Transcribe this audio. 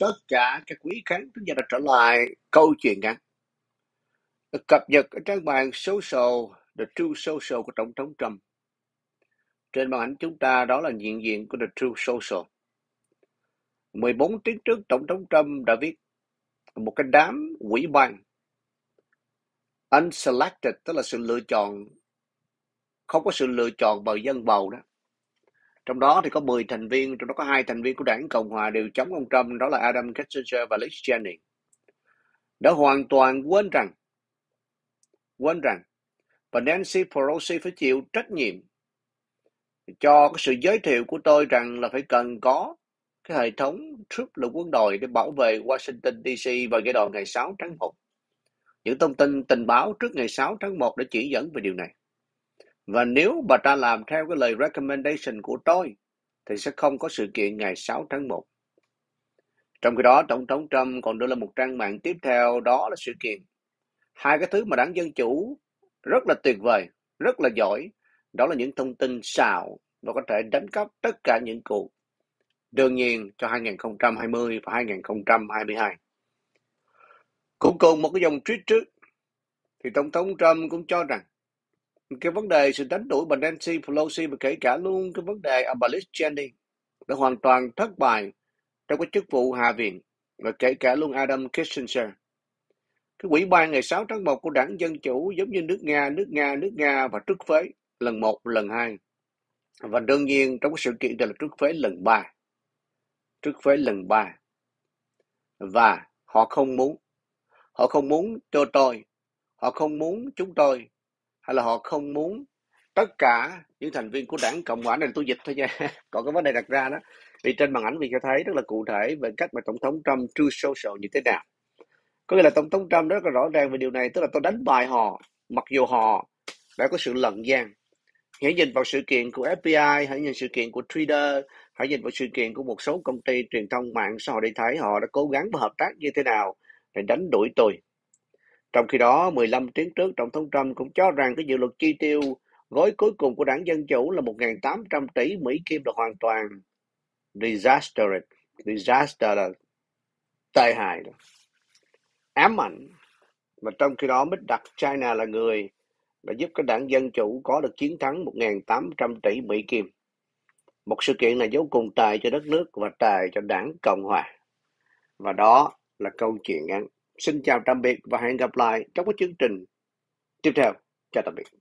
tất cả các quý khán thính giả đã trở lại câu chuyện ngắn được cập nhật ở trang mạng social The True Social của Tổng thống Trump. Trên màn ảnh chúng ta đó là nhận diện của The True Social. 14 tiếng trước, Tổng thống Trump đã viết một cái đám ủy ban unselected, tức là sự lựa chọn, không có sự lựa chọn bởi dân bầu đó. Trong đó thì có 10 thành viên, trong đó có 2 thành viên của đảng Cộng Hòa đều chống ông Trump, đó là Adam Kinzinger và Liz Cheney. Đã hoàn toàn quên rằng và Nancy Pelosi phải chịu trách nhiệm cho cái sự giới thiệu của tôi rằng là phải cần có cái hệ thống troop lực quân đội để bảo vệ Washington DC vào giai đoạn ngày 6 tháng 1. Những thông tin tình báo trước ngày 6 tháng 1 đã chỉ dẫn về điều này. Và nếu bà ta làm theo cái lời recommendation của tôi thì sẽ không có sự kiện ngày 6 tháng 1. Trong khi đó, Tổng thống Trump còn đưa lên một trang mạng tiếp theo, đó là sự kiện. Hai cái thứ mà đảng Dân Chủ rất là tuyệt vời, rất là giỏi, đó là những thông tin xạo và có thể đánh cắp tất cả những cuộc đương nhiên cho 2020 và 2022. Cũng cùng một cái dòng tweet trước, thì Tổng thống Trump cũng cho rằng cái vấn đề sự đánh đuổi bà Nancy Pelosi và kể cả luôn cái vấn đề bà Liz Cheney đã hoàn toàn thất bại trong cái chức vụ Hạ viện, và kể cả luôn Adam Kinzinger. Cái ủy ban ngày 6 tháng 1 của đảng Dân Chủ giống như nước Nga và trút phế lần 1, lần 2. Và đương nhiên trong cái sự kiện này là trút phế lần 3. Và họ không muốn cho tôi, họ không muốn chúng tôi, hay là họ không muốn tất cả những thành viên của đảng Cộng hòa này, tôi dịch thôi nha. Còn cái vấn đề đặt ra đó, vì trên màn ảnh mình sẽ thấy rất là cụ thể về cách mà Tổng thống Trump True Social như thế nào. Có nghĩa là Tổng thống Trump rất là rõ ràng về điều này, tức là tôi đánh bại họ, mặc dù họ đã có sự lận gian. Hãy nhìn vào sự kiện của FBI, hãy nhìn sự kiện của Twitter, hãy nhìn vào sự kiện của một số công ty truyền thông mạng xã hội để thấy họ đã cố gắng và hợp tác như thế nào để đánh đuổi tôi. Trong khi đó, 15 tiếng trước, Tổng thống Trump cũng cho rằng cái dự luật chi tiêu gói cuối cùng của đảng Dân Chủ là 1.800 tỷ Mỹ Kim là hoàn toàn disaster là tệ hại, ám ảnh. Và trong khi đó, Mr. China là người đã giúp cái đảng Dân Chủ có được chiến thắng 1.800 tỷ Mỹ Kim. Một sự kiện này vô cùng tệ cho đất nước và tệ cho đảng Cộng Hòa. Và đó là câu chuyện ngắn. Xin chào tạm biệt và hẹn gặp lại trong cái chương trình tiếp theo. Chào tạm biệt.